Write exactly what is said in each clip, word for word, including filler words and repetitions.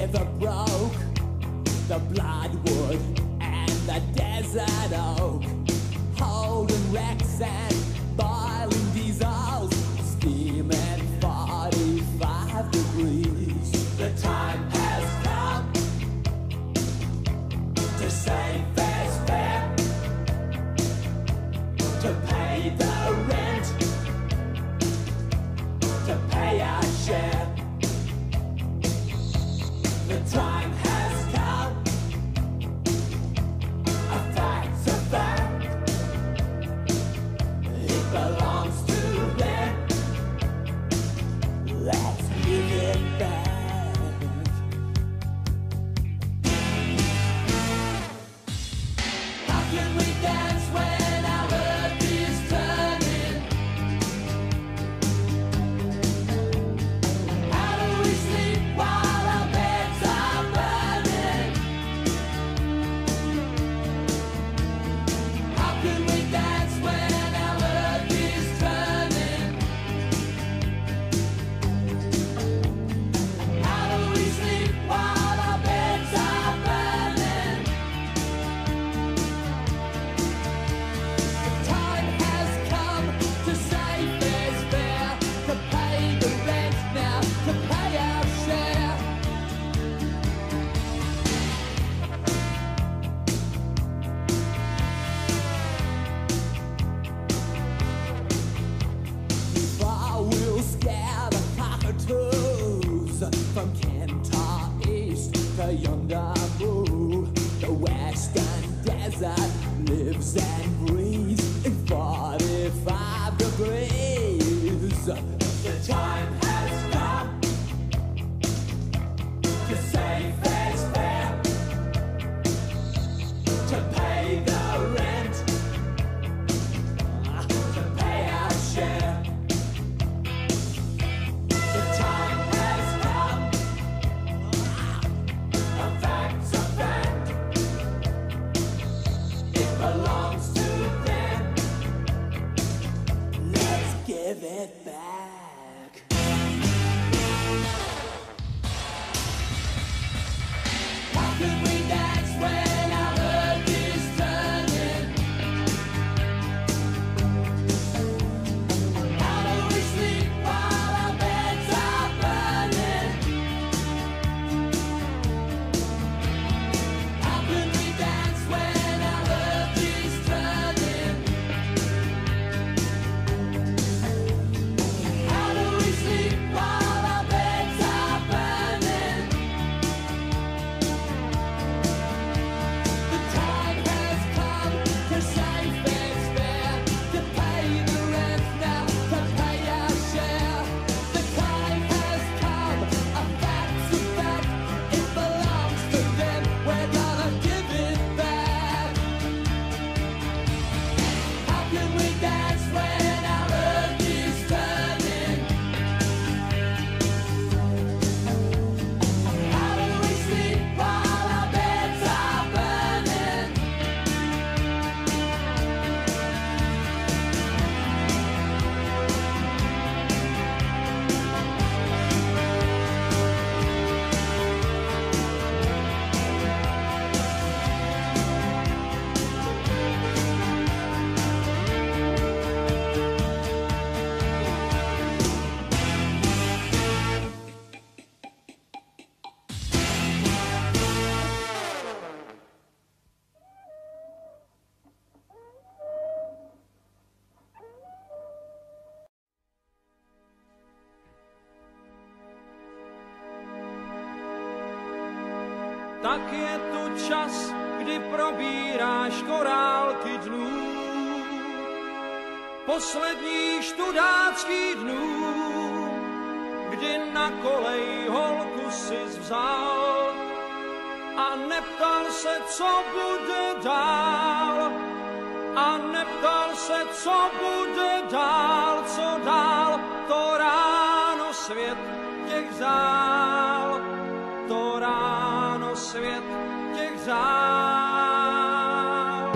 river broke, the bloodwood and the desert oak, holding wrecks and boiling diesels, steaming forty-five degrees. The time has come to save fair's fair, to pay the rent, to pay our share. The time has come, a fact's a fact, it belongs to them, let's give it back. How can we dance when our earth is turning? How do we sleep while our beds are burning? How can we dance when our earth is turning? How do we sleep while our beds are burning? The time has come to save fair's fair, to pay the rent now, to pay our share. Before we'll scare the cockatoos from Kentar East to yonder Boo, the western desert lives and breathes in forty-five degrees. The time has come to save fair's fair, to pay the rent, to pay our share. The time has come, a fact's a fact, it belongs to them, let's give it back. How can we dance when our earth is turning? How do we sleep while our beds are burning? How can we dance when our earth is turning? How do we sleep while our beds are burning? The time has come to save fair's fair, to pay the rent now, to pay our share. The time has come, a fact's a fact, it belongs to them, we're gonna give it back. How can we dance when our earth is turning? How do we sleep while our beds are burning? Tak je tu čas, kdy probíráš korálky dnů, posledních študáckých dnů, kdy na kolej holku si vzal a neptal se, co bude dál. A neptal se, co bude dál, co dál, to ráno svět těch zál, to ráno svět těch zál.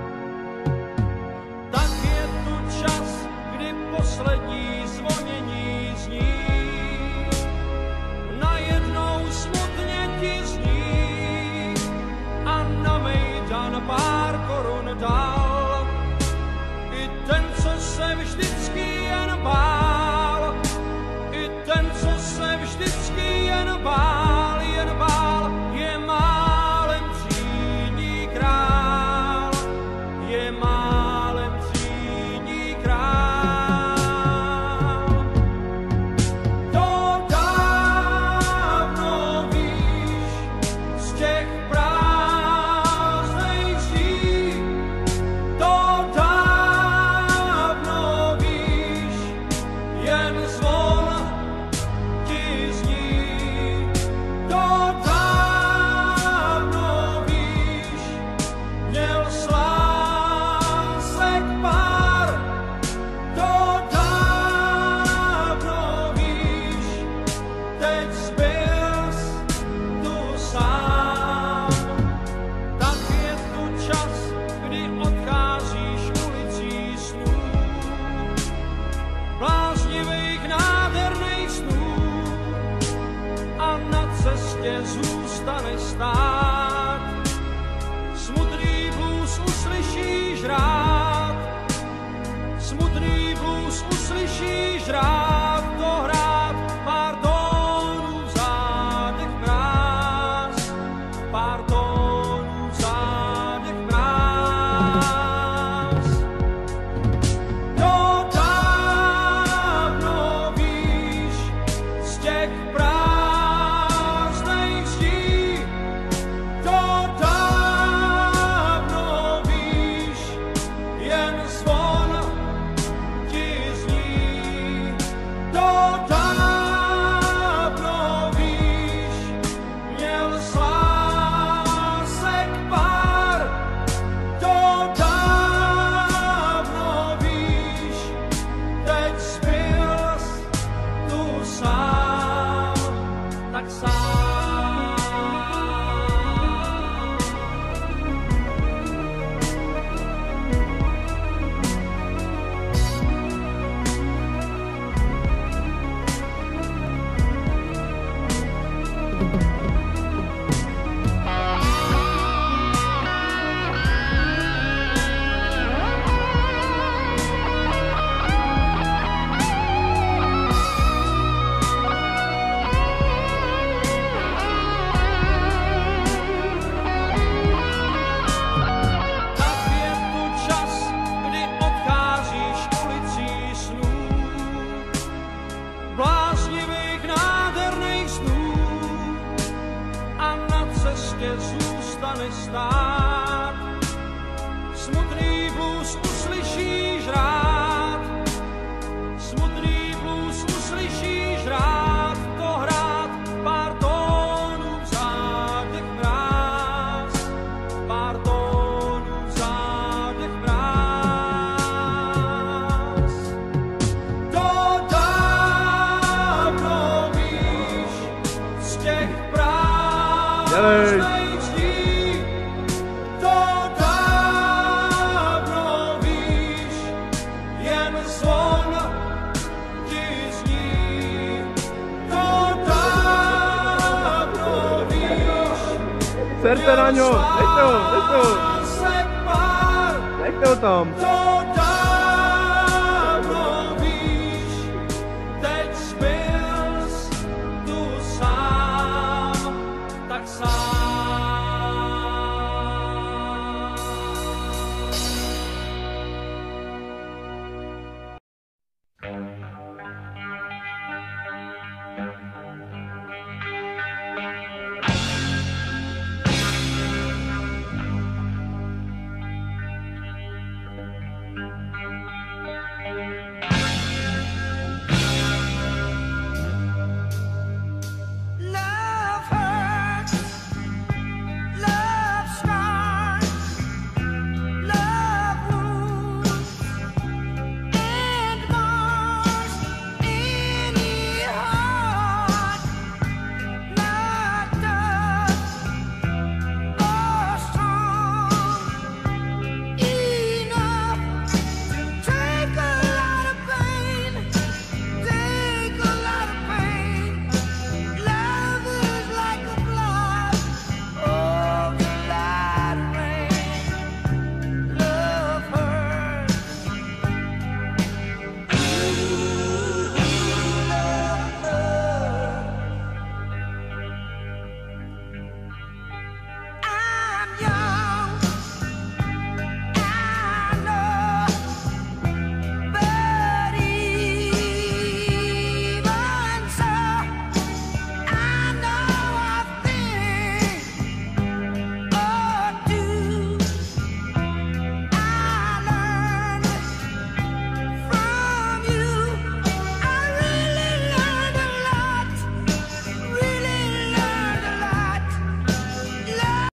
Tak je tu čas, kdy poslední zvonění zní, najednou smutně ti žrát, to hrát, pár tónů v zádech mráz, pár tónů v zádech mráz. To dávno víš z těch prázdnej zdí, to dávno víš, jen zvon ti zní. To dávno víš, měl z lásek pár, to dávno víš, teď zbyl tu sám, tak sám. Tak je tu čas, kdy odcházíš ulicí snů, bláznivých nádherných snů, a na cestě zůstane stát. Smutný blues uslyšíš rád, smutný blues uslyšíš rád, to hrát, pár tónů v zádech mráz, pár tónů v zádech mráz. To dávno víš z těch prázdnej zdí, to dávno víš, jen zvon ti zní. To dávno víš, Serte na ňo, nech to, nech to, lásek pár, nech to tam. to dávno